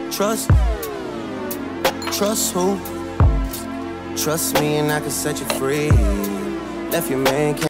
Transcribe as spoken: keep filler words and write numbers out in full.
Trust, trust who? Trust me and I can set you free. Left your man.